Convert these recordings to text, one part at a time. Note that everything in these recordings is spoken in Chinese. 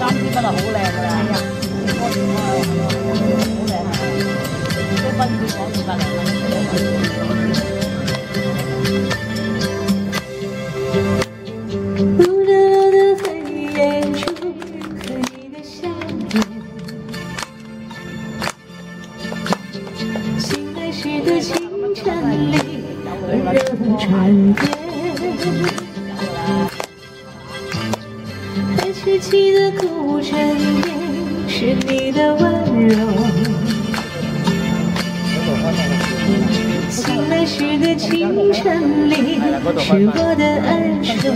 啲真係好靚㗎啦。係啊，好靚啊！即係賓館講200零蚊。 的清晨里，温热转变，黑漆漆的古镇边，是你的温柔。醒来时的清晨里，是我的恩仇。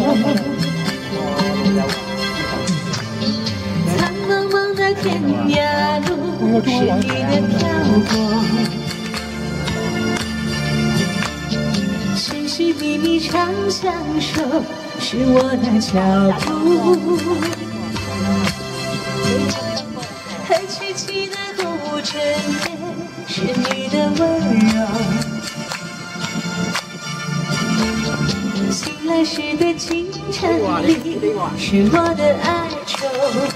苍茫茫的天涯路，是你的漂泊。 寻寻觅觅常相守，是我的脚步。黑漆漆的古镇边，是你的温柔。醒来时的清晨里，是我的哀愁。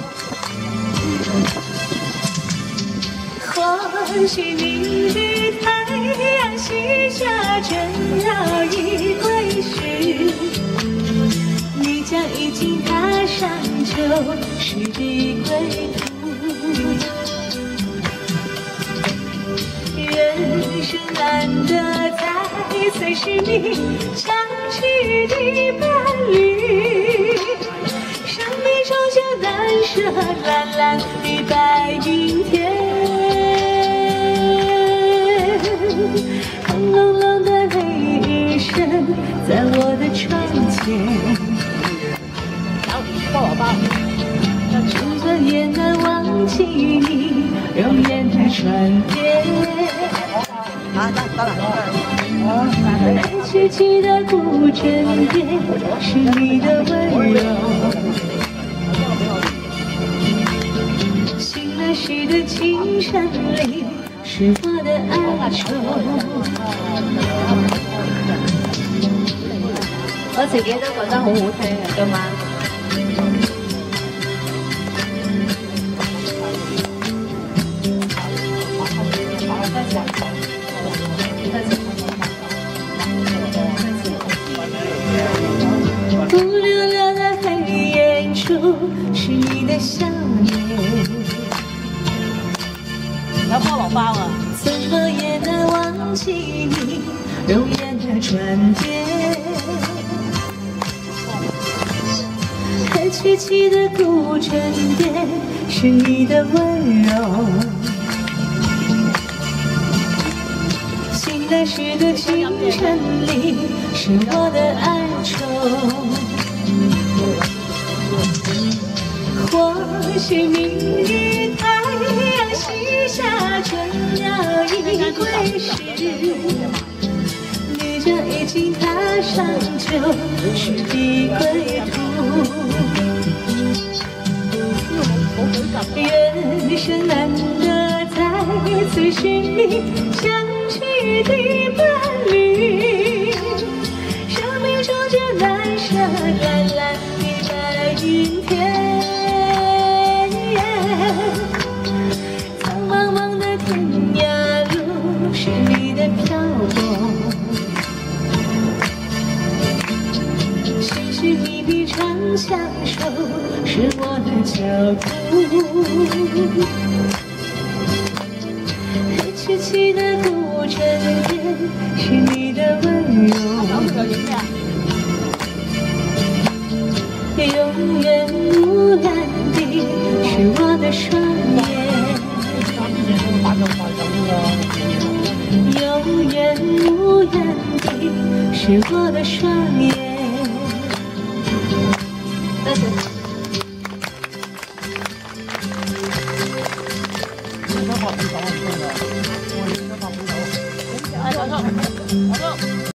或许明日太阳西下，正要一归时，你将已经踏上旧时的归途。人生难得再随是你相去的伴侣，生命终究难舍蓝蓝的白云天。 轰隆隆的雷声在我的窗前，至今也难忘记你容颜的转变。黑漆漆的古镇边，是你的温柔。醒来时的清晨里。 是我的哀愁。我自己都覺得好好聽啊，今晚。乌溜溜的黑眼珠，是你的笑脸。 有菠蘿包啊！ 怎麼也難忘記你容顏的轉變。黑漆漆的古鎮邊，是你的溫柔。醒來時的清晨裡，是我的哀愁。或許明日太陽西下，正要一歸時，你將已經踏上舊時的歸途。人生難得再次尋覓相聚的伴侶，生命終究難捨藍藍的白雲天。 茫茫的天涯路，是你的漂泊。寻寻觅觅常相守，是我的脚步。黑漆漆的古镇边，是你的温柔。永远无蓝的是我的双眼。 永远无言的是我的双眼。